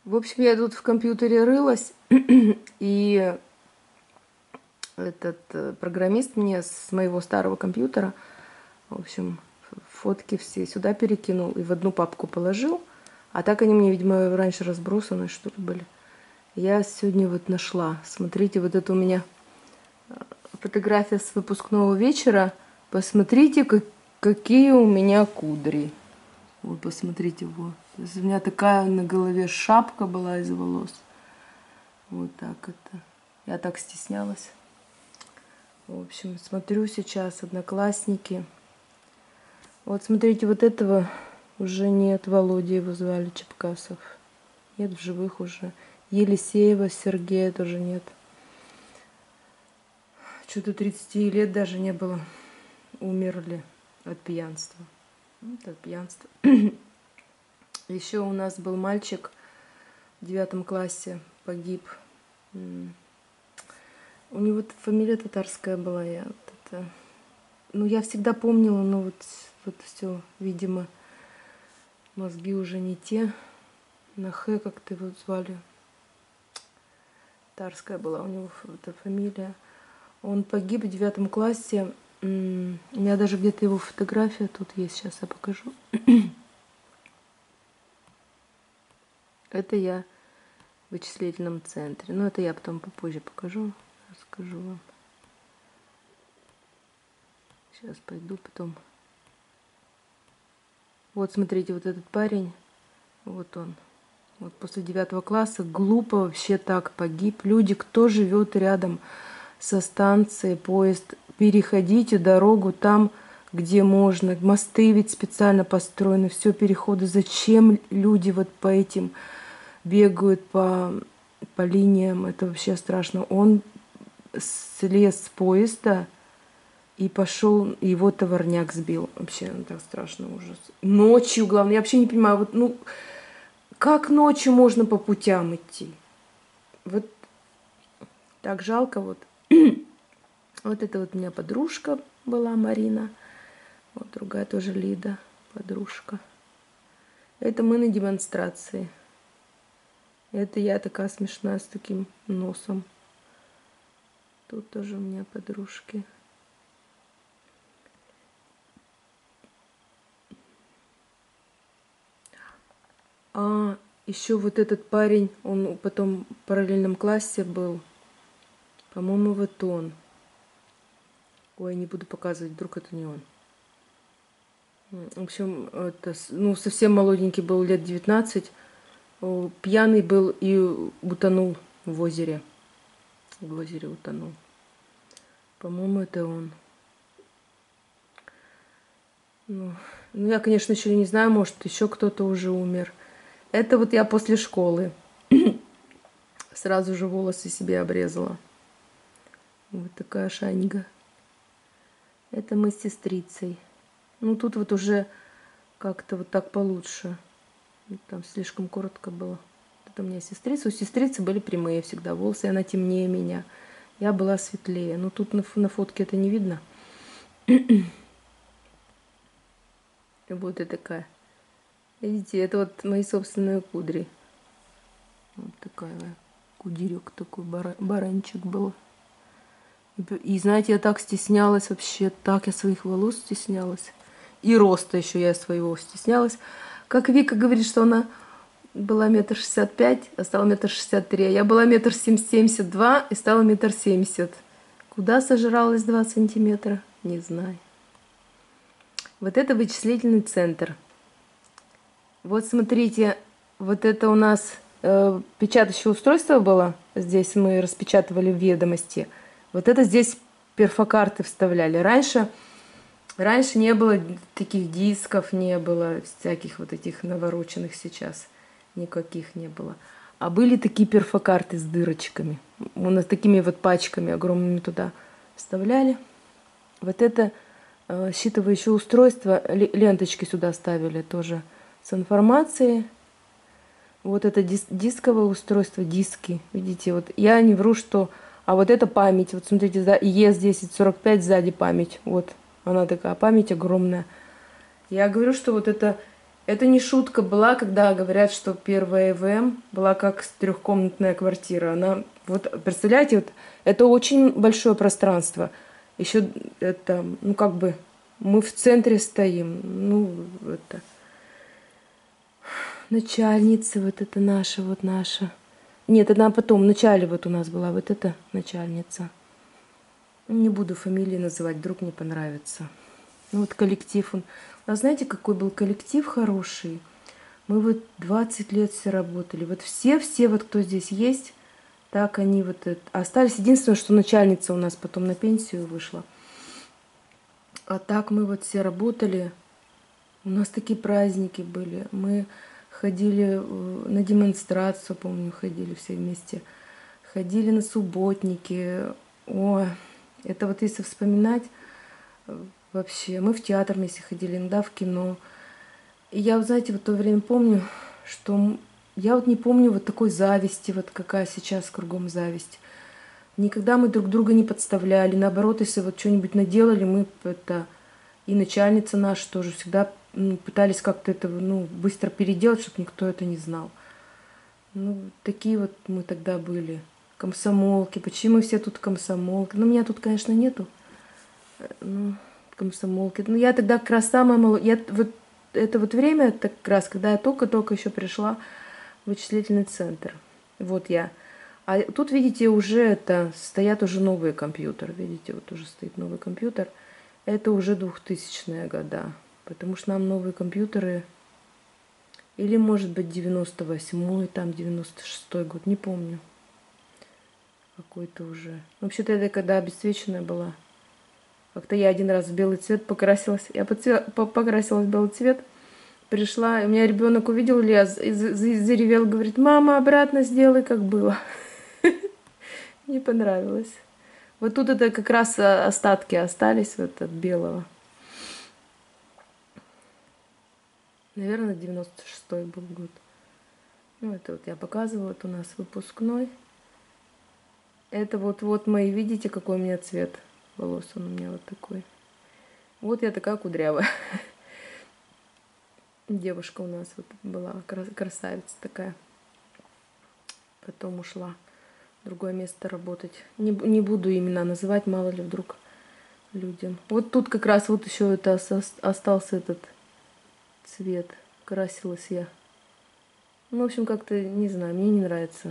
В общем, я тут в компьютере рылась, и этот программист мне с моего старого компьютера, в общем, фотки все сюда перекинул и в одну папку положил. А так они мне, видимо, раньше разбросаны, что ли, были. Я сегодня вот нашла. Смотрите, вот это у меня фотография с выпускного вечера. Посмотрите, какие у меня кудри. Вот, посмотрите, вот. То есть у меня такая на голове шапка была из волос. Вот так это. Я так стеснялась. В общем, смотрю сейчас Одноклассники. Вот смотрите, вот этого уже нет. Володя его звали, Чепкасов. Нет в живых уже. Елисеева Сергея тоже нет. Что-то 30 лет даже не было. Умерли от пьянства. Вот от пьянства. Еще у нас был мальчик в 9 классе, погиб. У него фамилия татарская была. Ну, я всегда помнила, но вот все, видимо, мозги уже не те. На Х как-то его звали. Татарская была у него эта фамилия. Он погиб в 9 классе. У меня даже где-то его фотография тут есть. Сейчас я покажу. Это я в вычислительном центре. Но это я потом попозже покажу. Расскажу вам. Сейчас пойду потом. Вот смотрите, вот этот парень. Вот он. Вот после 9 класса глупо вообще так погиб. Люди, кто живет рядом со станцией, поезд, переходите дорогу там, где можно. Мосты ведь специально построены, все переходы. Зачем люди вот по этим бегают по линиям? Это вообще страшно. Он слез с поезда и пошел, его товарняк сбил. Вообще, так страшно, ужас. Ночью, главное, я вообще не понимаю, вот, ну, как ночью можно по путям идти? Вот так жалко, вот. Вот это вот у меня подружка была, Марина. Вот другая тоже Лида, подружка. Это мы на демонстрации. Это я такая смешная с таким носом. Тут тоже у меня подружки. А еще вот этот парень, он потом в параллельном классе был. По-моему, вот он. Ой, не буду показывать, вдруг это не он. В общем, это, ну, совсем молоденький был, лет 19. Пьяный был и утонул в озере. В озере утонул. По-моему, это он. Ну, я, конечно, еще не знаю, может, еще кто-то уже умер. Это вот я после школы. Сразу же волосы себе обрезала. Вот такая шаньга. Это мы с сестрицей. Ну, тут вот уже как-то вот так получше. Там слишком коротко было. Это у меня сестрица. У сестрицы были прямые всегда волосы, она темнее меня. Я была светлее. Но тут на фотке это не видно. Вот и такая. Видите, это вот мои собственные кудри. Вот такая кудерек такой, баранчик был. И знаете, я так стеснялась вообще, так я своих волос стеснялась. И роста еще я своего стеснялась. Как Вика говорит, что она была 1,65 м, а стала 1,63 м. А я была 1,72 м и стала 1,70 м. Куда сожралась 2 сантиметра? Не знаю. Вот это вычислительный центр. Вот смотрите, вот это у нас печатающее устройство было. Здесь мы распечатывали ведомости. Вот это здесь перфокарты вставляли. Раньше не было таких дисков, не было всяких вот этих навороченных сейчас. Никаких не было. А были такие перфокарты с дырочками. У нас такими вот пачками огромными туда вставляли. Вот это считывающее устройство, ленточки сюда ставили тоже с информацией. Вот это дисковое устройство, диски. Видите, вот я не вру, что... А вот это память. Вот смотрите, ES1045 сзади память. Вот она такая, память огромная. Я говорю, что вот это Это не шутка была, когда говорят, что первая ЭВМ была как трехкомнатная квартира. Она, вот, представляете, вот, это очень большое пространство. Еще это, ну, как бы, мы в центре стоим. Ну, это, начальница вот это наша, вот наша. Нет, она потом, в начале вот у нас была вот эта начальница. Не буду фамилии называть, вдруг не понравится. Ну, вот коллектив, он... А знаете, какой был коллектив хороший? Мы вот 20 лет все работали. Вот все вот, кто здесь есть, так они вот остались. Единственное, что начальница у нас потом на пенсию вышла. А так мы вот все работали. У нас такие праздники были. Мы ходили на демонстрацию, помню, ходили все вместе. Ходили на субботники. О, это вот если вспоминать, вообще. Мы в театр вместе ходили, иногда в кино. И я, знаете, в то время помню, что я вот не помню вот такой зависти, вот какая сейчас кругом зависть. Никогда мы друг друга не подставляли. Наоборот, если вот что-нибудь наделали, мы это... И начальница наша тоже всегда пытались как-то это быстро переделать, чтобы никто это не знал. Ну, такие вот мы тогда были. Комсомолки. Почему мы все тут комсомолки? Ну, меня тут, конечно, нету. Ну, комсомолки. Ну, я тогда как раз самая молодая. Вот это вот время, так как раз, когда я только-только еще пришла в вычислительный центр. Вот я. А тут, видите, уже это стоят уже новые компьютеры. Видите, вот уже стоит новый компьютер. Это уже 2000-е года. Потому что нам новые компьютеры... Или, может быть, 98-й, там 96-й год, не помню. Какой-то уже. Вообще-то это когда обесцвеченная была. Как-то я один раз в белый цвет покрасилась. Я покрасилась в белый цвет. Пришла, и у меня ребенок увидел, я заревел, говорит: мама, обратно сделай, как было. Не понравилось. Вот тут это как раз остатки остались вот от белого. Наверное, 96-й был год. Ну, это вот я показывала, вот у нас выпускной. Это вот мои, видите, какой у меня цвет волос, он у меня вот такой. Вот я такая кудрявая. Девушка у нас вот была, красавица такая. Потом ушла в другое место работать. Не буду имена называть, мало ли вдруг людям. Вот тут как раз вот еще это остался этот цвет. Красилась я. Ну, в общем, как-то, не знаю, мне не нравится.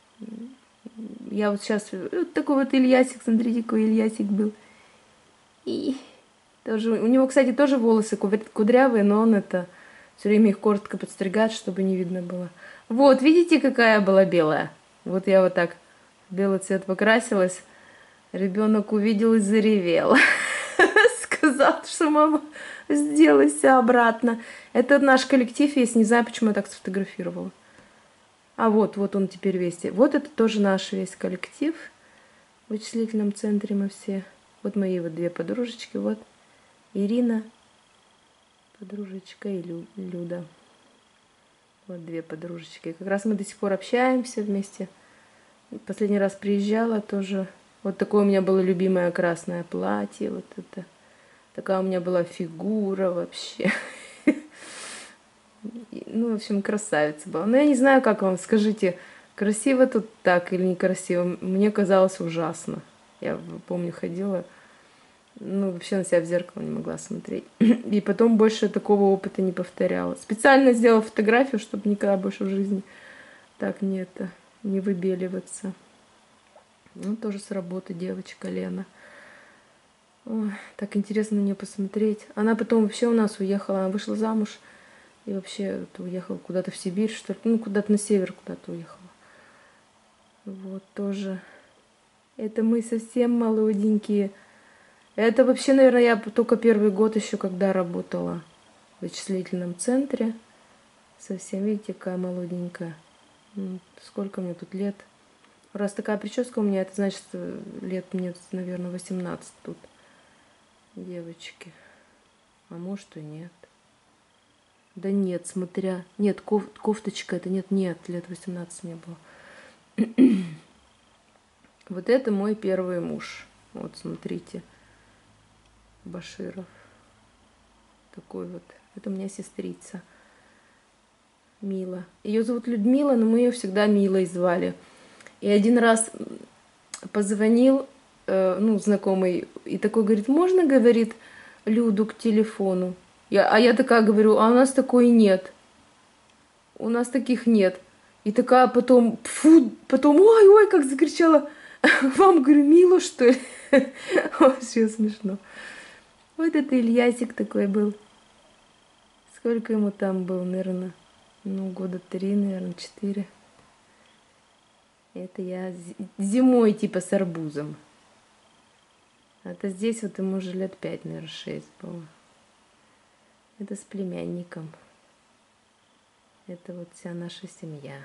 Я вот сейчас... Вот такой вот Ильясик, смотрите, какой Ильясик был. И тоже... У него, кстати, тоже волосы кудрявые, но он это... Все время их коротко подстригает, чтобы не видно было. Вот, видите, какая была белая? Вот я вот так в белый цвет покрасилась. Ребенок увидел и заревел. Сказал, что мама, сделайся обратно. Это наш коллектив есть, не знаю, почему я так сфотографировала. А вот он теперь весь. Вот это тоже наш весь коллектив. В вычислительном центре мы все. Вот мои вот две подружечки. Вот Ирина, подружечка, и Люда. Вот две подружечки. Как раз мы до сих пор общаемся вместе. Последний раз приезжала тоже. Вот такое у меня было любимое красное платье. Вот это. Такая у меня была фигура вообще. Ну, в общем, красавица была. Но я не знаю, как вам, скажите, красиво тут так или некрасиво? Мне казалось ужасно. Я помню, ходила, ну, вообще на себя в зеркало не могла смотреть. И потом больше такого опыта не повторяла. Специально сделала фотографию, чтобы никогда больше в жизни так не выбеливаться. Ну, тоже с работы девочка Лена. Ой, так интересно на нее посмотреть. Она потом вообще у нас уехала, она вышла замуж. И вообще уехала куда-то в Сибирь, что ли. Ну, куда-то на север куда-то уехала. Вот тоже. Это мы совсем молоденькие. Это вообще, наверное, я только первый год еще, когда работала в вычислительном центре. Совсем, видите, какая молоденькая. Сколько мне тут лет? Раз такая прическа у меня, это значит, лет мне, наверное, 18 тут. Девочки. А может и нет. Да нет, смотря... Нет, кофточка это нет, лет 18 не было. Вот это мой первый муж. Вот, смотрите. Баширов. Такой вот. Это у меня сестрица. Мила. Ее зовут Людмила, но мы ее всегда Милой звали. И один раз позвонил, ну, знакомый, и такой говорит, можно, говорит, Люду к телефону? А я такая говорю, а у нас такой нет. У нас таких нет. И такая потом, фу, потом, ой, как закричала, вам, говорю, Мила, что ли? Вообще смешно. Вот это Ильясик такой был. Сколько ему там было, наверное, ну, года 3, наверное, 4. Это я зимой типа с арбузом. Это здесь вот ему уже лет 5, наверное, 6 было. Это с племянником. Это вот вся наша семья.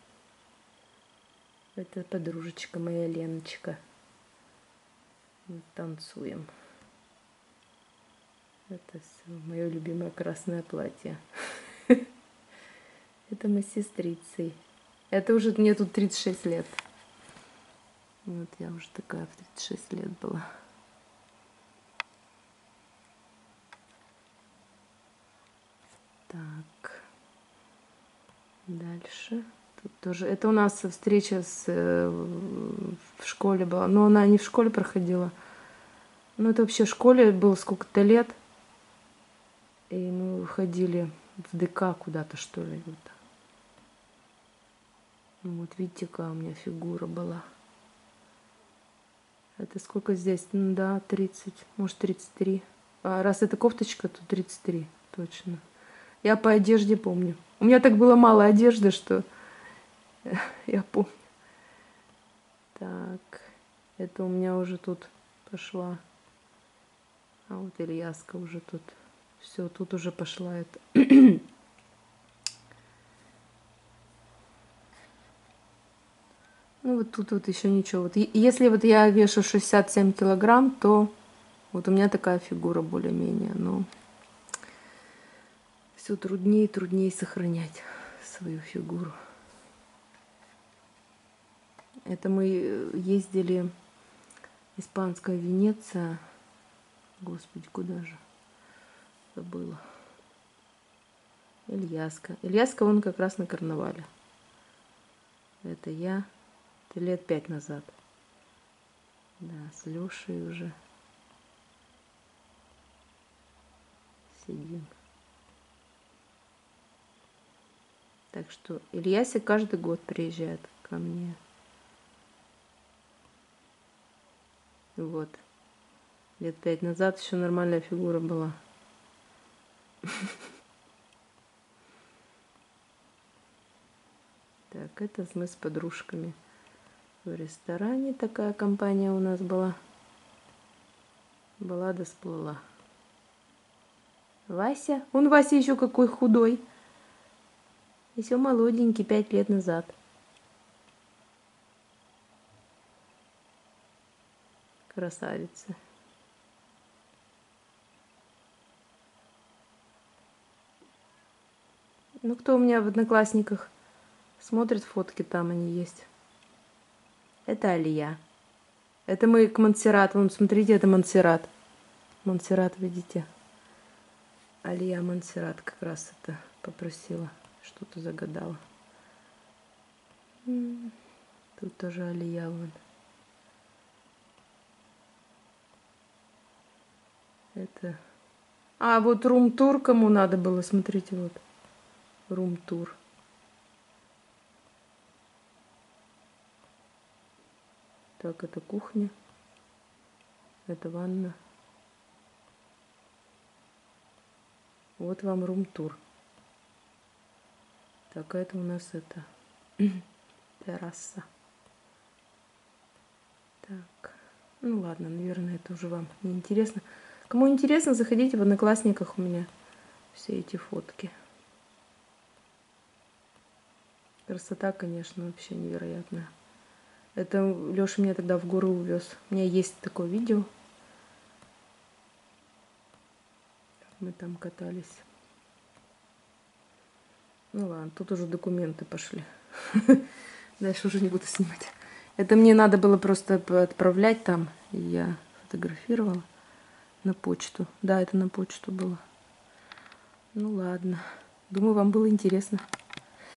Это подружечка моя Леночка. Мы танцуем. Это мое любимое красное платье. Это мы с сестрицей. Это уже мне тут 36 лет. Вот я уже такая в 36 лет была. Так. Дальше. Тут тоже. Это у нас встреча в школе была. Но она не в школе проходила. Ну, это вообще в школе было сколько-то лет. И мы выходили в ДК куда-то, что ли. Вот. Ну, вот видите, какая у меня фигура была. Это сколько здесь? Ну да, 30, может 33. А раз это кофточка, то 33, точно. Я по одежде помню. У меня так было мало одежды, что я помню. Так, это у меня уже тут пошла. А вот Ильяска уже тут. Все, тут уже пошла это. Ну вот тут вот еще ничего. Вот если вот я вешу 67 килограмм, то вот у меня такая фигура более-менее. Но все труднее и труднее сохранять свою фигуру. Это мы ездили испанская Венеция. Господи, куда же? Забыла. Ильяска. Ильяска, он как раз на карнавале. Это я. Это лет 5 назад. Да, с Лешей уже сидим. Так что Ильяся каждый год приезжает ко мне. Вот. Лет 5 назад еще нормальная фигура была. Так, это мы с подружками в ресторане. Такая компания у нас была. Была да сплыла. Вася. Он Вася еще какой худой. Еще молоденький, 5 лет назад. Красавица. Ну, кто у меня в Одноклассниках смотрит фотки, там они есть. Это Алия. Это мы к Монсеррату. Вон, смотрите, это Монсеррат. Монсеррат, видите? Алия Монсеррат как раз это попросила. Что-то загадала. Тут тоже Алия вон. Это... А, вот рум-тур кому надо было, смотрите, вот. Рум-тур. Так, это кухня. Это ванна. Вот вам рум-тур. Так, а это у нас это терраса. Так, ну ладно, наверное, это уже вам не интересно. Кому интересно, заходите в Одноклассниках, у меня все эти фотки. Красота, конечно, вообще невероятная. Это Леша меня тогда в горы увез. У меня есть такое видео. Мы там катались. Ну ладно, тут уже документы пошли. Дальше уже не буду снимать. Это мне надо было просто отправлять там. И я фотографировала на почту. Да, это на почту было. Ну ладно. Думаю, вам было интересно.